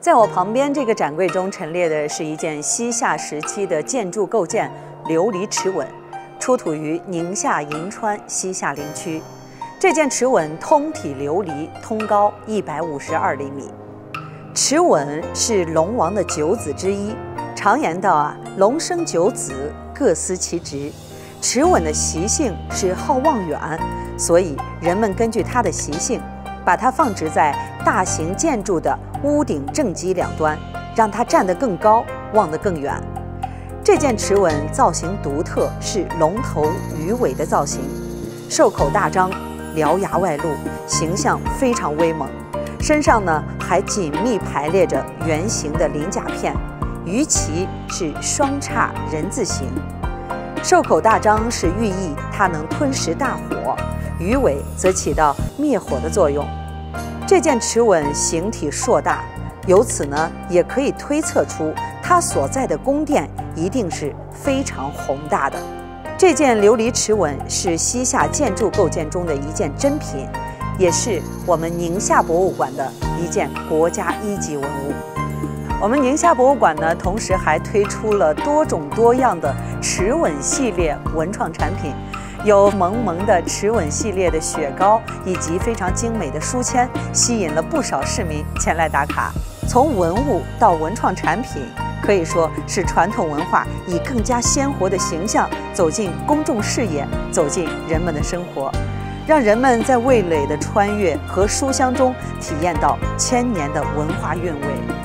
在我旁边这个展柜中陈列的是一件西夏时期的建筑构件琉璃齿吻，出土于宁夏银川西夏陵区。这件齿吻通体琉璃，通高152厘米。齿吻是龙王的9子之一，常言道龙生9子，各司其职。齿吻的习性是好望远，所以人们根据它的习性，把它放置在大型建筑的屋顶正基两端，让它站得更高，望得更远。这件齿吻造型独特，是龙头鱼尾的造型，兽口大张，獠牙外露，形象非常威猛。身上呢还紧密排列着圆形的鳞甲片，鱼鳍是双叉人字形。兽口大张是寓意它能吞食大火，鱼尾则起到灭火的作用。这件齿吻形体硕大，由此呢也可以推测出它所在的宫殿一定是非常宏大的。这件琉璃齿吻是西夏建筑构件中的一件珍品，也是我们宁夏博物馆的一件国家1级文物。我们宁夏博物馆呢，同时还推出了多种多样的齿吻系列文创产品，有萌萌的齿吻系列的雪糕，以及非常精美的书签，吸引了不少市民前来打卡。从文物到文创产品，可以说是传统文化以更加鲜活的形象走进公众视野，走进人们的生活，让人们在味蕾的穿越和书香中体验到1000年的文化韵味。